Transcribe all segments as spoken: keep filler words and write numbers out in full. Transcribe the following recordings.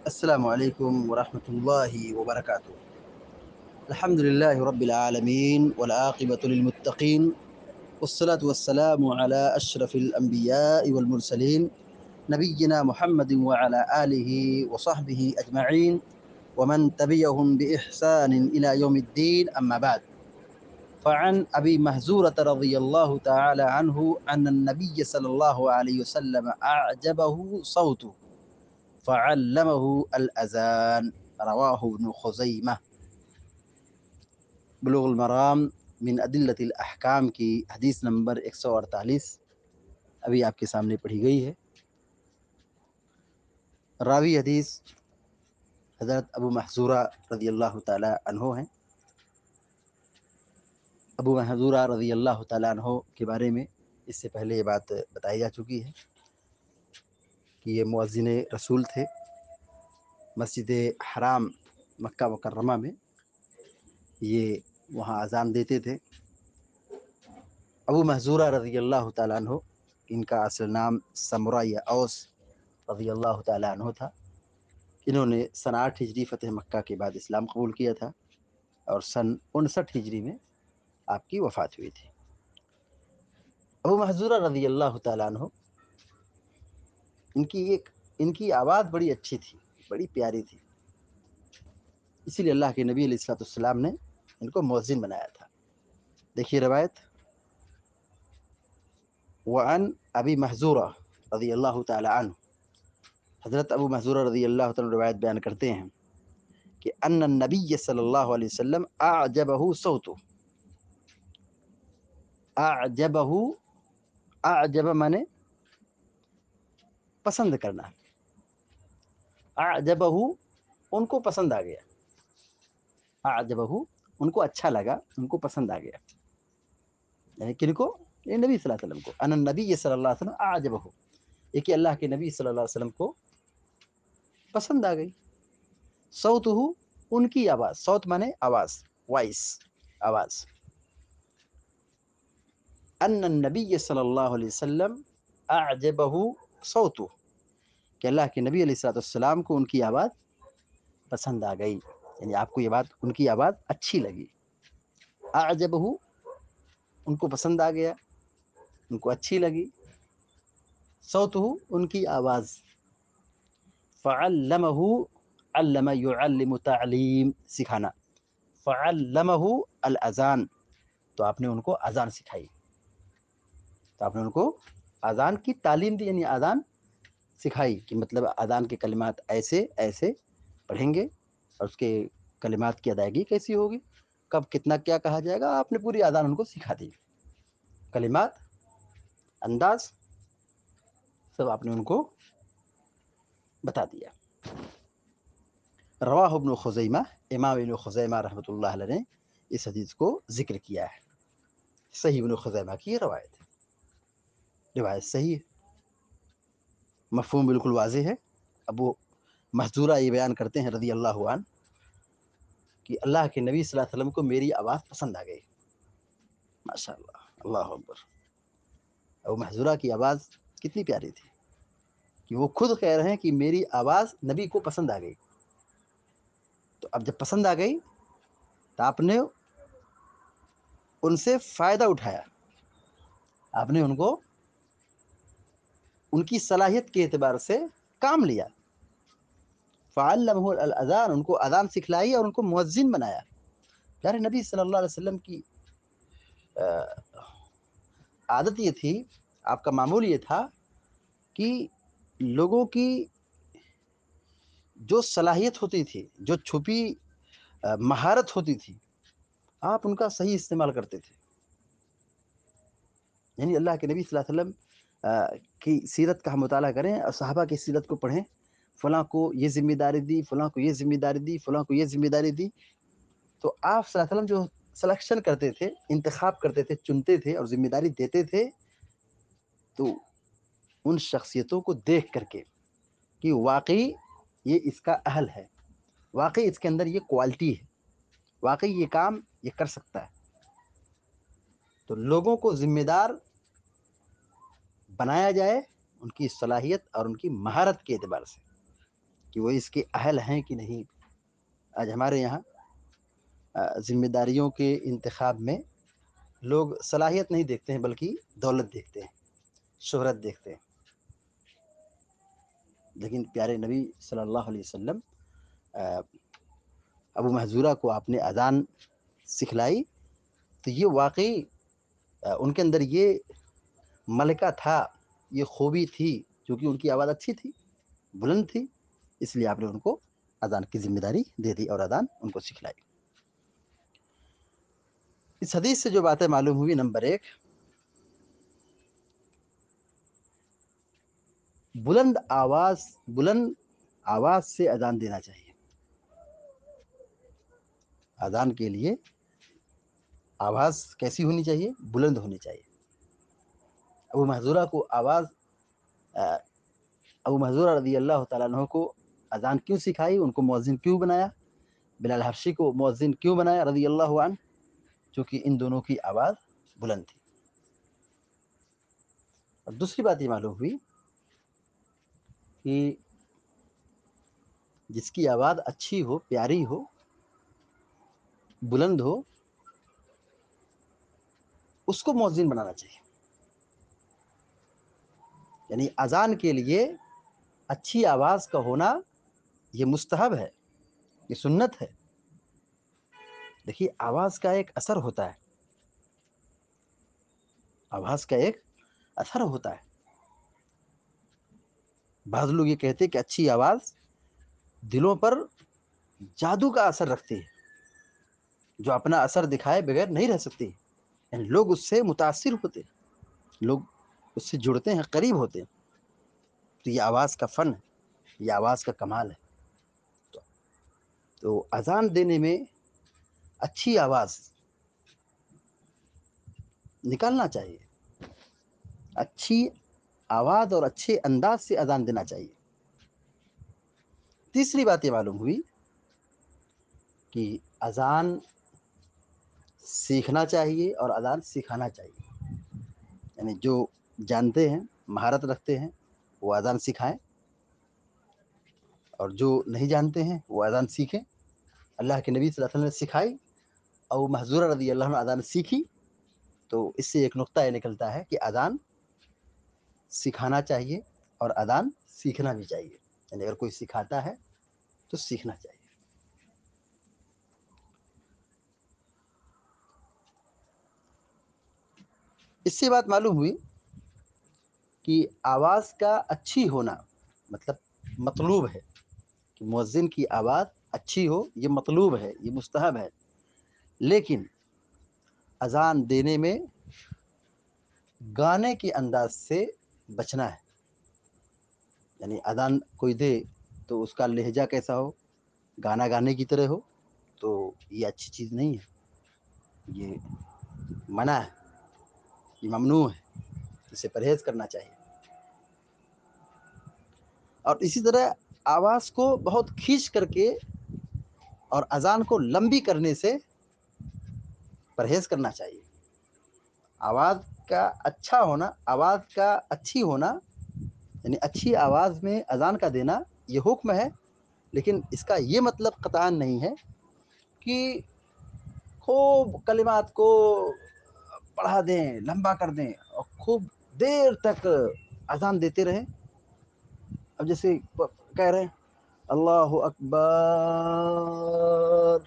السلام عليكم ورحمة الله وبركاته. الحمد لله رب العالمين والعاقبة للمتقين والصلاة والسلام على أشرف الأنبياء والمرسلين نبينا محمد وعلى آله وصحبه أجمعين ومن تبعهم بإحسان إلى يوم الدين. أما بعد، فعن أبي محذورة رضي الله تعالى عنه أن النبي صلى الله عليه وسلم أعجبه صوته فعلمه الأذان. رواہ ابن خزیمہ۔ بلوغ المرام من ادلۃ الاحکام کی حدیث نمبر ایک سو اڑتالیس ابھی آپ کے سامنے پڑھی گئی ہے۔ راوی حدیث حضرت ابو محذورہ رضی اللہ تعالی عنہ ہیں۔ ابو محذورہ رضی اللہ تعالی عنہ کے بارے میں اس سے پہلے یہ بات بتائی جا چکی ہے کہ یہ مؤذن رسول تھے۔ مسجد حرام مکہ مکرمہ میں یہ وہاں اذان دیتے تھے۔ ابو محذورہ رضی اللہ تعالیٰ عنہ، ان کا اصل نام سمرہ یا اوس رضی اللہ تعالیٰ عنہ تھا۔ انہوں نے سن آٹھ ہجری فتح مکہ کے بعد اسلام قبول کیا تھا اور سن انسٹھ ہجری میں آپ کی وفات ہوئی تھی۔ ابو محذورہ رضی اللہ تعالیٰ عنہ، ان کی ایک ان کی آواز بڑی اچھی تھی، بڑی پیاری تھی، اسی لیے اللہ کے نبی علیہ الصلوۃ والسلام نے ان کو مؤذن بنایا تھا۔ دیکھیے روایت، وعن ابی محذورہ رضی اللہ تعالی عنہ، حضرت ابو محذورہ رضی اللہ تعالی عنہ روایت بیان کرتے ہیں کہ ان النبی صلی اللہ علیہ وسلم اعجبہ صوتہ۔ اعجبہ، اعجب مانے پسند کرنا، اعجبہ ان کو پسند آ گیا، اعجبہ ان کو اچھا لگا، ان کو پسند آ گیا، یعنی کن کو؟ یہ نبی صلی اللہ علیہ وسلم کو۔ ان النبی صلی اللہ علیہ وسلم اعجبہ، یہ کہ اللہ کے نبی صلی اللہ علیہ وسلم کو پسند آ گئی۔ صوتہ ان کی آواز، صوت مانے آواز، وائس، آواز۔ ان النبی صلی اللہ علیہ وسلم اعجبہ صوتہ، کہ اللہ کے نبی علیہ الصلوۃ والسلام کو ان کی آواز پسند آ گئی، یعنی آپ کو یہ بات ان کی آواز اچھی لگی۔ اعجبہ ان کو پسند آ گیا، ان کو اچھی لگی، صوتہ ان کی آواز، فعلمہ، علم یعلم تعلیم سکھانا، فعلمہ الاذان، تو آپ نے ان کو اذان سکھائی، تو آپ نے ان کو اذان کی تعلیم دی، یعنی اذان سکھائی کہ مطلب اذان کے کلمات ایسے ایسے پڑھیں گے اور اس کے کلمات کی ادائیگی کیسی ہوگی، کب کتنا کیا کہا جائے گا، آپ نے پوری اذان ان کو سکھا دی، کلمات، انداز سب آپ نے ان کو بتا دیا۔ رواہ ابن خزیمہ، امام ابن خزیمہ رحمۃ اللہ علیہ نے اس حدیث کو ذکر کیا ہے۔ صحیح ابن خزیمہ کی یہ روایت ہے، روایت صحیح ہے، مفہوم بالکل واضح ہے۔ ابو محذورہ یہ بیان کرتے ہیں رضی اللہ عنہ کہ اللہ کے نبی صلی اللہ علیہ وسلم کو میری آواز پسند آ گئی۔ ماشاء اللہ، اللہ اکبر۔ ابو محذورہ کی آواز کتنی پیاری تھی کہ وہ خود کہہ رہے ہیں کہ میری آواز نبی کو پسند آ گئی۔ تو اب جب پسند آ گئی تو آپ نے ان سے فائدہ اٹھایا، آپ نے ان کو ان کی صلاحیت کے اعتبار سے کام لیا، فعلمہ الاذان، ان کو اذان سکھلائی اور ان کو مؤذن بنایا۔ پیارے نبی صلی اللہ علیہ وسلم کی عادت یہ تھی، آپ کا معمول یہ تھا کہ لوگوں کی جو صلاحیت ہوتی تھی، جو چھپی مہارت ہوتی تھی، آپ ان کا صحیح استعمال کرتے تھے۔ یعنی اللہ کے نبی صلی اللہ علیہ وسلم کی سیرت کا ہم مطالعہ کریں اور صحابہ کی سیرت کو پڑھیں، فلاں کو یہ ذمہ داری دی، فلاں کو یہ ذمہ داری دی، فلاں کو یہ ذمہ داری دی، تو آپ صلی اللہ علیہ وسلم جو سلیکشن کرتے تھے، انتخاب کرتے تھے، چنتے تھے اور ذمہ داری دیتے تھے، تو ان شخصیتوں کو دیکھ کر کے کہ واقعی یہ اس کا اہل ہے، واقعی اس کے اندر یہ کوالٹی ہے، واقعی یہ کام یہ کر سکتا ہے، تو لوگوں کو ذمہ دار بنایا جائے ان کی صلاحیت اور ان کی مہارت کے اعتبار سے کہ وہ اس کے اہل ہیں کہ نہیں. آج ہمارے یہاں ذمہ داریوں کے انتخاب میں لوگ صلاحیت نہیں دیکھتے ہیں بلکہ دولت دیکھتے ہیں، شہرت دیکھتے ہیں. لیکن پیارے نبی صلی اللہ علیہ وسلم ابو محذورہ کو آپ نے اذان سکھلائی تو یہ واقعی ان کے اندر یہ ملکہ تھا، یہ خوبی تھی، کیونکہ ان کی آواز اچھی تھی، بلند تھی، اس لیے آپ نے ان کو اذان کی ذمہ داری دے دی اور اذان ان کو سکھلائی. اس حدیث سے جو باتیں معلوم ہوئی، نمبر ایک، بلند آواز بلند آواز سے اذان دینا چاہیے. اذان کے لیے آواز کیسی ہونی چاہیے؟ بلند ہونی چاہیے. ابو محذورہ کو آواز ابو محذورہ رضی اللہ تعالیٰ عنہ کو اذان کیوں سکھائی، ان کو مؤذن کیوں بنایا، بلال حبشی کو مؤذن کیوں بنایا رضی اللہ عنہ؟ چونکہ ان دونوں کی آواز بلند تھی. اور دوسری بات یہ معلوم ہوئی کہ جس کی آواز اچھی ہو، پیاری ہو، بلند ہو، اس کو مؤذن بنانا چاہیے. یعنی اذان کے لیے اچھی آواز کا ہونا یہ مستحب ہے، یہ سنت ہے. دیکھیے آواز کا ایک اثر ہوتا ہے، آواز کا ایک اثر ہوتا ہے. بعض لوگ یہ کہتے ہیں کہ اچھی آواز دلوں پر جادو کا اثر رکھتی ہے، جو اپنا اثر دکھائے بغیر نہیں رہ سکتی. یعنی لوگ اس سے متاثر ہوتے ہیں، لوگ اس سے جڑتے ہیں، قریب ہوتے ہیں. تو یہ آواز کا فن ہے، یہ آواز کا کمال ہے. تو, تو اذان دینے میں اچھی آواز نکالنا چاہیے، اچھی آواز اور اچھے انداز سے اذان دینا چاہیے. تیسری بات یہ معلوم ہوئی کہ اذان سیکھنا چاہیے اور اذان سکھانا چاہیے. یعنی جو جانتے ہیں، مہارت رکھتے ہیں، وہ اذان سکھائیں، اور جو نہیں جانتے ہیں وہ اذان سیکھیں. اللہ کے نبی صلی اللہ علیہ وسلم نے سکھائی، ابو محذورہ رضی اللہ عنہ اذان سیکھی. تو اس سے ایک نقطہ یہ نکلتا ہے کہ اذان سکھانا چاہیے اور اذان سیکھنا بھی چاہیے. یعنی اگر کوئی سکھاتا ہے تو سیکھنا چاہیے. اس سے بات معلوم ہوئی کہ آواز کا اچھی ہونا مطلب مطلوب ہے، کہ مؤذن کی آواز اچھی ہو، یہ مطلوب ہے، یہ مستحب ہے. لیکن اذان دینے میں گانے کے انداز سے بچنا ہے. یعنی اذان کوئی دے تو اس کا لہجہ کیسا ہو، گانا گانے کی طرح ہو، تو یہ اچھی چیز نہیں ہے، یہ منع ہے، یہ ممنوع ہے، اسے پرہیز کرنا چاہیے. اور اسی طرح آواز کو بہت کھینچ کر کے اور اذان کو لمبی کرنے سے پرہیز کرنا چاہیے. آواز کا اچھا ہونا، آواز کا اچھی ہونا، یعنی اچھی آواز میں اذان کا دینا یہ حکم ہے. لیکن اس کا یہ مطلب قطعاً نہیں ہے کہ خوب کلمات کو بڑھا دیں، لمبا کر دیں اور خوب دیر تک اذان دیتے رہیں. اب جیسے کہہ رہے ہیں اللہ اکبر،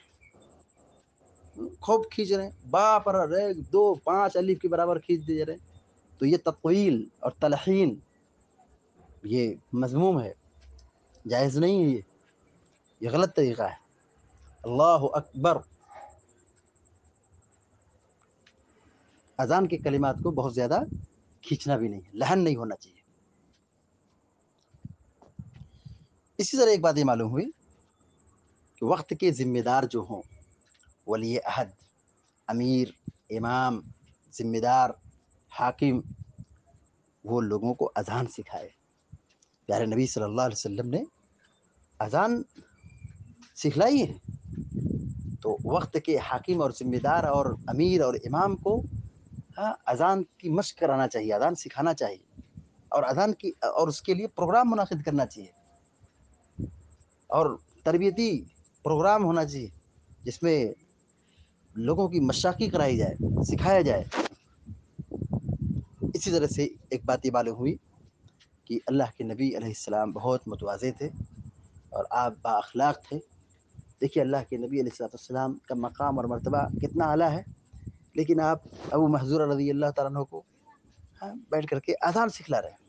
خوب کھینچ رہے ہیں، با پر ایک دو پانچ الف کے برابر کھینچ دے رہے ہیں. تو یہ تطویل اور تلحین یہ مذموم ہے، جائز نہیں ہے، یہ یہ غلط طریقہ ہے. اللہ اکبر، اذان کے کلمات کو بہت زیادہ کھینچنا بھی نہیں ہے، لحن نہیں ہونا چاہیے. اسی طرح ایک بات یہ معلوم ہوئی کہ وقت کے ذمہ دار جو ہوں، ولی عہد، امیر، امام، ذمہ دار، حاکم، وہ لوگوں کو اذان سکھائے. پیارے نبی صلی اللہ علیہ وسلم نے اذان سکھلائی ہے. تو وقت کے حاکم اور ذمہ دار اور امیر اور امام کو اذان کی مشق کرانا چاہیے، اذان سکھانا چاہیے، اور اذان کی اور اس کے لیے پروگرام منعقد کرنا چاہیے. اور تربیتی پروگرام ہونا چاہیے جس میں لوگوں کی مشاقی کرائی جائے، سکھایا جائے۔ اسی طرح سے ایک بات یہ معلوم ہوئی کہ اللہ کے نبی علیہ السلام بہت متواضع تھے اور آپ با اخلاق تھے۔ دیکھیے اللہ کے نبی علیہ الصلوۃ والسلام کا مقام اور مرتبہ کتنا اعلیٰ ہے، لیکن آپ ابو محذورہ رضی اللہ تعالیٰ عنہ کو بیٹھ کر کے اذان سکھلا رہے ہیں۔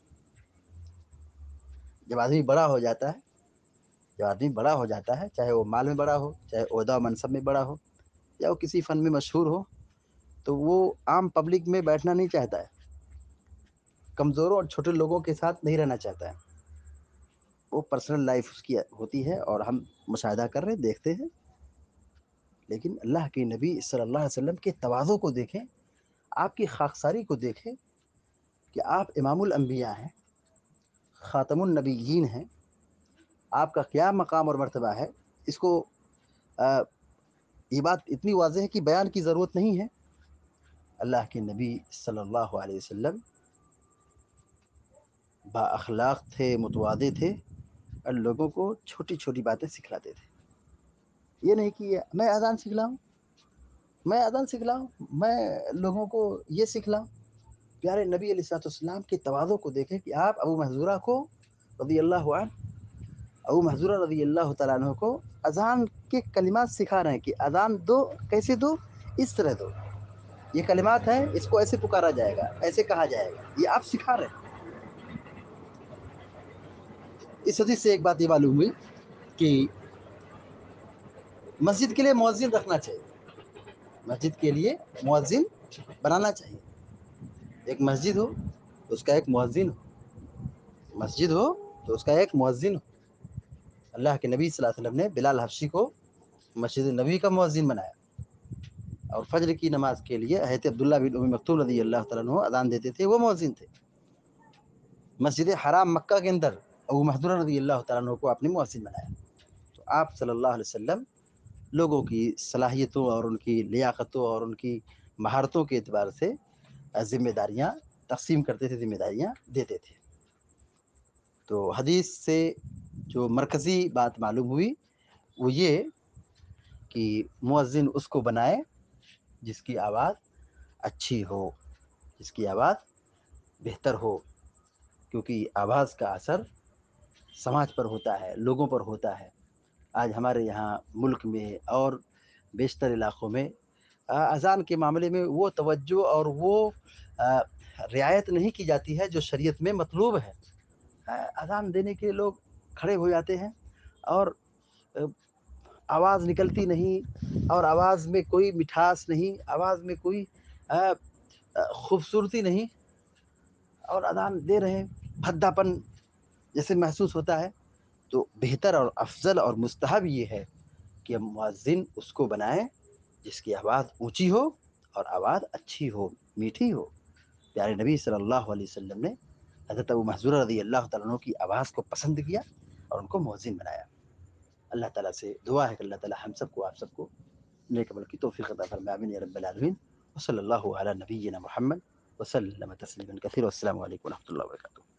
جب آدمی بڑا ہو جاتا ہے جب آدمی بڑا ہو جاتا ہے چاہے وہ مال میں بڑا ہو، چاہے عہدہ و منصب میں بڑا ہو، یا وہ کسی فن میں مشہور ہو، تو وہ عام پبلک میں بیٹھنا نہیں چاہتا ہے، کمزوروں اور چھوٹے لوگوں کے ساتھ نہیں رہنا چاہتا ہے۔ وہ پرسنل لائف اس کی ہوتی ہے اور ہم مشاہدہ کر رہے دیکھتے ہیں۔ لیکن اللہ کے نبی صلی اللہ علیہ وسلم کے تواضع کو دیکھیں، آپ کی خاکساری کو دیکھیں کہ آپ امام الانبیاء ہیں، خاتم النبیین ہیں، آپ کا کیا مقام اور مرتبہ ہے، اس کو آ, یہ بات اتنی واضح ہے کہ بیان کی ضرورت نہیں ہے۔ اللہ کے نبی صلی اللہ علیہ وسلم با اخلاق تھے، متواضع تھے اور لوگوں کو چھوٹی چھوٹی باتیں سکھلاتے تھے۔ یہ نہیں کہ میں اذان سکھلاؤں میں اذان سکھلاؤں میں لوگوں کو یہ سکھلاؤں۔ پیارے نبی علیہ الصلوۃ والسلام کے تواضع کو دیکھیں کہ آپ ابو محذورہ کو رضی اللہ عنہ ابو محذورہ رضی اللہ تعالیٰ عنہ کو اذان کے کلمات سکھا رہے ہیں کہ اذان دو، کیسے دو؟ اس طرح دو، یہ کلمات ہیں، اس کو ایسے پکارا جائے گا، ایسے کہا جائے گا، یہ آپ سکھا رہے ہیں۔ اس حدیث سے ایک بات یہ معلوم ہوئی کہ مسجد کے لیے مؤذن رکھنا چاہیے، مسجد کے لیے مؤذن بنانا چاہیے۔ ایک مسجد ہو تو اس کا ایک مؤذن ہو، مسجد ہو تو اس کا ایک مؤذن ہو۔ اللہ کے نبی صلی اللہ علیہ وسلم نے بلال حبشی کو مسجد نبی کا مؤذن بنایا، اور فجر کی نماز کے لیے حضرت عبداللہ بن ام مکتوم رضی اللہ تعالیٰ عنہ اذان دیتے تھے، وہ مؤذن تھے۔ مسجد حرام مکہ کے اندر ابو محذورہ رضی اللہ تعالیٰ عنہ کو آپ نے مؤذن بنایا۔ تو آپ صلی اللہ علیہ وسلم لوگوں کی صلاحیتوں اور ان کی لیاقتوں اور ان کی مہارتوں کے اعتبار سے ذمہ داریاں تقسیم کرتے تھے، ذمہ داریاں دیتے تھے۔ تو حدیث سے جو مرکزی بات معلوم ہوئی وہ یہ کہ مؤذن اس کو بنائے جس کی آواز اچھی ہو، جس کی آواز بہتر ہو، کیونکہ آواز کا اثر سماج پر ہوتا ہے، لوگوں پر ہوتا ہے۔ آج ہمارے یہاں ملک میں اور بیشتر علاقوں میں اذان کے معاملے میں وہ توجہ اور وہ رعایت نہیں کی جاتی ہے جو شریعت میں مطلوب ہے۔ اذان دینے کے لوگ کھڑے ہو جاتے ہیں اور آواز نکلتی نہیں، اور آواز میں کوئی مٹھاس نہیں، آواز میں کوئی خوبصورتی نہیں، اور اذان دے رہے ہیں، بھدا پن جیسے محسوس ہوتا ہے۔ تو بہتر اور افضل اور مستحب یہ ہے کہ مؤذن اس کو بنائیں جس کی آواز اونچی ہو اور آواز اچھی ہو، میٹھی ہو۔ پیارے نبی صلی اللہ علیہ وسلم نے حضرت ابو محذورہ رضی اللہ تعالیٰ عنہ کی آواز کو پسند کیا اور ان کو مؤذن بنایا۔ اللہ تعالیٰ سے دعا ہے کہ اللہ تعالیٰ ہم سب کو، آپ سب کو نیک عمل کی توفیق عطا فرمائے، آمین یا رب العالمین۔ وصلی اللہ علی نبینا محمد وسلم تسلیما کثیرا، والسلام علیکم ورحمۃ اللہ وبرکاتہ۔